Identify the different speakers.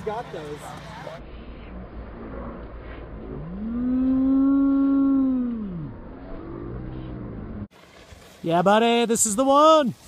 Speaker 1: got those.
Speaker 2: Yeah, buddy, this is the one.